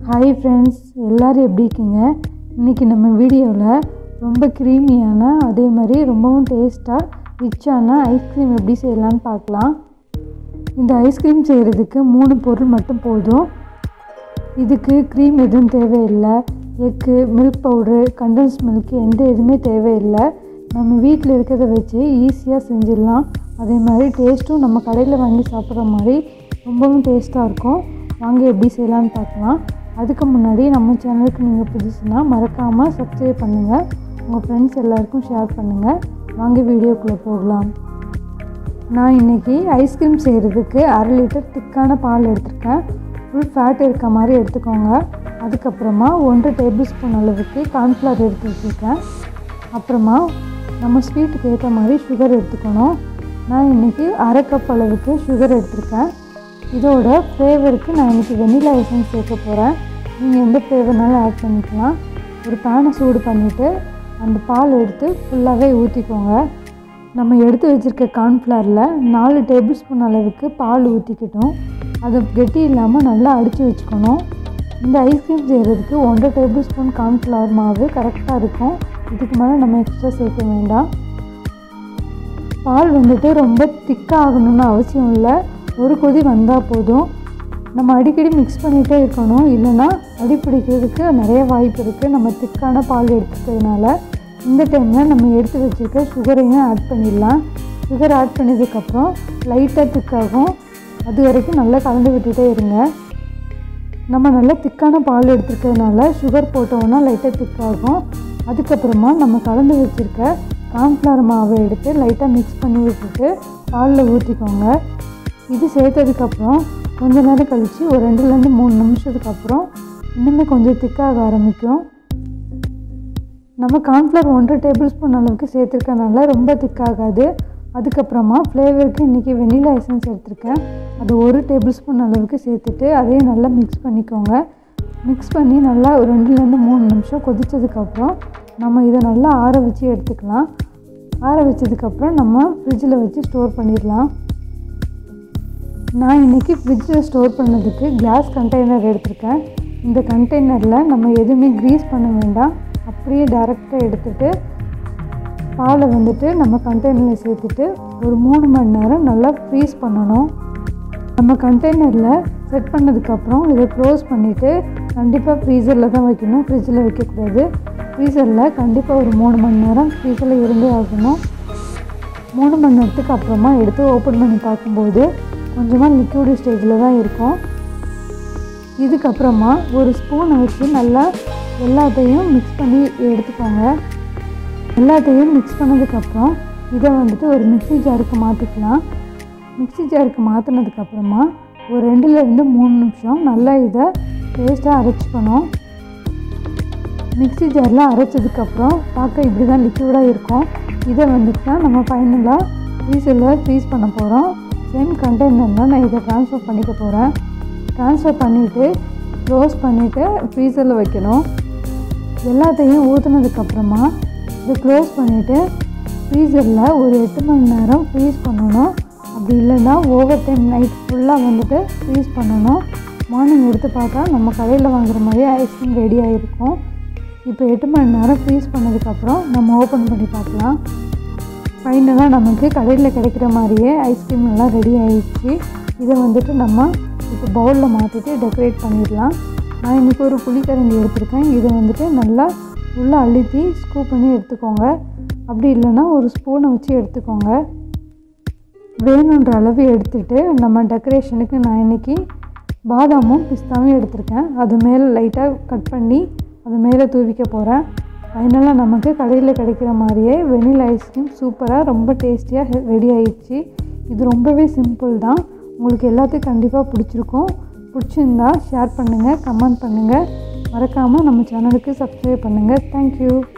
Hi friends எல்லாரும் எப்படி இருக்கீங்க? இன்னைக்கு நம்ம வீடியோல ரொம்ப கிரீமியான அதே மாதிரி ரொம்பவும் டேஸ்டா ரிச்சான ஐஸ்கிரீம் எப்படி செய்யலாம்னு பார்க்கலாம். இந்த ஐஸ்கிரீம் செய்யிறதுக்கு 3 பொருள் மட்டும் போதும். இதுக்கு க்ரீம் எதுவும் தேவையில்லை. Egg, milk powder, condensed milk எந்த எதுவுமே தேவையில்லை. நம்ம வீட்டில் இருக்கிறத வச்சு ஈஸியாக செஞ்சிடலாம். அதே மாதிரி டேஸ்ட்டும் நம்ம கடையில் வாங்கி சாப்பிட்ற மாதிரி ரொம்பவும் டேஸ்ட்டாக இருக்கும். வாங்க எப்படி செய்யலான்னு பார்க்கலாம். அதுக்கு முன்னாடி நம்ம சேனலுக்கு நீங்கள் புதுசுனா மறக்காமல் சப்ஸ்கிரைப் பண்ணுங்கள். உங்கள் ஃப்ரெண்ட்ஸ் எல்லாருக்கும் ஷேர் பண்ணுங்கள். வாங்க வீடியோக்குள்ளே போகலாம். நான் இன்றைக்கி ஐஸ்கிரீம் செய்கிறதுக்கு 1/2 லிட்டர் திக்கான பால் எடுத்துருக்கேன். ஃபுல் ஃபேட் இருக்க மாதிரி எடுத்துக்கோங்க. அதுக்கப்புறமா 1 டேபிள் ஸ்பூன் அளவுக்கு கார்ன்ஃப்ளவர் எடுத்து வச்சுருக்கேன். அப்புறமா நம்ம ஸ்வீட்டுக்கு ஏற்ற மாதிரி சுகர் எடுத்துக்கணும். நான் இன்றைக்கி 1/2 கப் அளவுக்கு சுகர் எடுத்துருக்கேன். இதோட ஃப்ளேவருக்கு நான் இன்றைக்கி வெண்ணிலா எசன்ஸ் சேர்க்க போகிறேன். நீங்கள் எந்த ஃப்ளேவர்னாலும் ஆட் பண்ணிக்கலாம். ஒரு பேனை சூடு பண்ணிவிட்டு அந்த பால் எடுத்து ஃபுல்லாகவே ஊற்றிக்கோங்க. நம்ம எடுத்து வச்சுருக்க கார்ன்ஃப்ளவரில் 4 டேபிள் ஸ்பூன் அளவுக்கு பால் ஊற்றிக்கிட்டோம். அது கெட்டி இல்லாமல் நல்லா அடித்து வச்சுக்கணும். இந்த ஐஸ்கிரீம் செய்கிறதுக்கு 1 டேபிள் ஸ்பூன் கார்ன்ஃப்ளவர் மாவு கரெக்டாக இருக்கும். இதுக்கு மேலே நம்ம எக்ஸ்ட்ரா சேர்க்க வேண்டாம். பால் வந்துட்டு ரொம்ப திக்காக ஆகணும்னு அவசியம் இல்லை. ஒரு கொதி வந்தால் போதும். நம்ம அடிக்கடி மிக்ஸ் பண்ணிகிட்டே இருக்கணும், இல்லைன்னா அடிப்பிடிக்கிறதுக்கு நிறைய வாய்ப்பு இருக்குது. நம்ம திக்கான பால் எடுத்துக்கிறதுனால இந்த டைமில் நம்ம எடுத்து வச்சுருக்க சுகரையும் ஆட் பண்ணிடலாம். சுகர் ஆட் பண்ணதுக்கப்புறம் லைட்டாக திக்காகும். அது வரைக்கும் நல்லா கலந்து விட்டுகிட்டே இருங்க. நம்ம நல்லா திக்கான பால் எடுத்துருக்கிறதுனால சுகர் போட்டோன்னா லைட்டாக திக்காகும். அதுக்கப்புறமா நம்ம கலந்து வச்சுருக்க கார்ன்ஃப்ளவர் மாவை எடுத்து லைட்டாக மிக்ஸ் பண்ணி விட்டுட்டு பாலில் ஊற்றிக்கோங்க. இது சேர்த்ததுக்கப்புறம் கொஞ்சம் நேரம் கழித்து ஒரு 2லேருந்து 3 நிமிஷத்துக்கு அப்புறம் இன்னுமே கொஞ்சம் திக்காக ஆரம்பிக்கும். நம்ம கார்ன்ஃப்ளவர் 1 டேபிள் ஸ்பூன் அளவுக்கு சேர்த்துருக்கனால ரொம்ப திக்காகாது. அதுக்கப்புறமா ஃப்ளேவருக்கு இன்றைக்கி வெண்ணிலா எசன்ஸ் எடுத்திருக்கேன். அது 1 டேபிள் ஸ்பூன் அளவுக்கு சேர்த்துட்டு அதையும் நல்லா மிக்ஸ் பண்ணிக்கோங்க. மிக்ஸ் பண்ணி நல்லா ஒரு 2லேருந்து 3 நிமிஷம் கொதித்ததுக்கப்புறம் நம்ம இதை நல்லா ஆற வச்சு எடுத்துக்கலாம். ஆற வச்சதுக்கப்புறம் நம்ம ஃப்ரிட்ஜில் வச்சு ஸ்டோர் பண்ணிடலாம். நான் இன்றைக்கி ஃப்ரிட்ஜில் ஸ்டோர் பண்ணதுக்கு கிளாஸ் கண்டெய்னர் எடுத்திருக்கேன். இந்த கண்டெய்னரில் நம்ம எதுவுமே க்ரீஸ் பண்ண வேண்டாம். அப்படியே டைரெக்டாக எடுத்துகிட்டு பாலை வந்துட்டு நம்ம கண்டெய்னரில் சேர்த்துட்டு ஒரு 3 மணி நேரம் நல்லா ஃப்ரீஸ் பண்ணணும். நம்ம கண்டெய்னரில் செட் பண்ணதுக்கப்புறம் இதை க்ளோஸ் பண்ணிவிட்டு கண்டிப்பாக ஃப்ரீசரில் தான் வைக்கணும், ஃப்ரிட்ஜில் வைக்கக்கூடாது. ஃப்ரீசரில் கண்டிப்பாக ஒரு 3 மணி நேரம் ஃப்ரீசரில் இருந்தே ஆகணும். 3 மணி நேரத்துக்கு அப்புறமா எடுத்து ஓப்பன் பண்ணி பார்க்கும்போது கொஞ்சமாக லிக்விட் ஸ்டேஜில் தான் இருக்கும். இதுக்கப்புறமா ஒரு ஸ்பூனை வச்சு நல்லா எல்லாத்தையும் மிக்ஸ் பண்ணி எடுத்துக்கோங்க. எல்லாத்தையும் மிக்ஸ் பண்ணதுக்கப்புறம் இதை வந்துட்டு ஒரு மிக்ஸி ஜாருக்கு மாற்றிக்கலாம். மிக்ஸி ஜாருக்கு மாற்றினதுக்கப்புறமா ஒரு 2லேருந்து 3 நிமிஷம் நல்லா இதை பேஸ்ட்டாக அரைச்சிக்கணும். மிக்ஸி ஜாரில் அரைச்சதுக்கப்புறம் பார்க்க இப்படி தான் லிக்விடாக இருக்கும். இதை வந்துட்டு நம்ம ஃபைனலாக ஃப்ரீசரில் ஃப்ரீஸ் பண்ண போகிறோம். சேம் கண்டெய்னரில் நான் இதை ட்ரான்ஸ்ஃபர் பண்ணிக்க போகிறேன். ட்ரான்ஸ்ஃபர் பண்ணிவிட்டு க்ளோஸ் பண்ணிவிட்டு ஃப்ரீசரில் வைக்கணும். எல்லாத்தையும் ஊற்றுனதுக்கப்புறமா இதை க்ளோஸ் பண்ணிவிட்டு ஃப்ரீசரில் ஒரு 8 மணி நேரம் ஃப்ரீஸ் பண்ணணும். அப்படி இல்லைன்னா ஓவர் டைம் நைட் ஃபுல்லாக வந்துட்டு ஃப்ரீஸ் பண்ணணும். மார்னிங் எடுத்து பார்த்தா நம்ம கடையில் வாங்குகிற மாதிரியே ஐஸ்கிரீம் ரெடி ஆகிருக்கும். இப்போ 8 மணி நேரம் ஃப்ரீஸ் பண்ணதுக்கப்புறம் நம்ம ஓப்பன் பண்ணி பார்க்கலாம். ஃபைனலாக நமக்கு கடையில் கிடைக்கிற மாதிரியே ஐஸ்கிரீம் எல்லாம் ரெடி ஆகிடுச்சு. இதை வந்துட்டு நம்ம இப்போ பவுலில் மாற்றிட்டு டெக்கரேட் பண்ணிடலாம். நான் இன்றைக்கி ஒரு புளிக்கரண்டி எடுத்துருக்கேன். இதை வந்துட்டு நல்லா உள்ளே அழுத்தி ஸ்கூப் பண்ணி எடுத்துக்கோங்க. அப்படி இல்லைன்னா ஒரு ஸ்பூனை வச்சு எடுத்துக்கோங்க. வேணுன்ற அளவு எடுத்துகிட்டு நம்ம டெக்கரேஷனுக்கு நான் இன்றைக்கி பாதாமும் பிஸ்தாவும் எடுத்திருக்கேன். அது மேலே லைட்டாக கட் பண்ணி அது மேலே தூவிக்க போகிறேன். ஃபைனலாக நமக்கு கடையில் கிடைக்கிற மாதிரியே வெண்ணிலா ஐஸ்கிரீம் சூப்பராக ரொம்ப டேஸ்டியாக ரெடி ஆகிடுச்சு. இது ரொம்பவே சிம்பிள் தான். உங்களுக்கு எல்லாத்துக்கும் கண்டிப்பாக பிடிச்சிருக்கும். பிடிச்சிருந்தா ஷேர் பண்ணுங்கள், கமெண்ட் பண்ணுங்கள். மறக்காமல் நம்ம சேனலுக்கு சப்ஸ்கிரைப் பண்ணுங்கள். தேங்க்யூ.